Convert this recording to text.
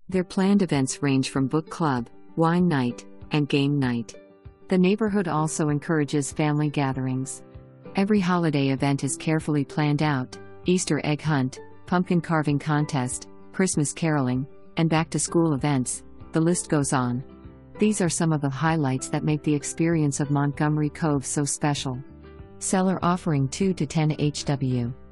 Their planned events range from book club, wine night, and game night. The neighborhood also encourages family gatherings. Every holiday event is carefully planned out: Easter egg hunt, pumpkin carving contest, Christmas caroling, and back-to-school events. The list goes on. These are some of the highlights that make the experience of Montgomery Cove so special. Seller offering 2 to 10 HW.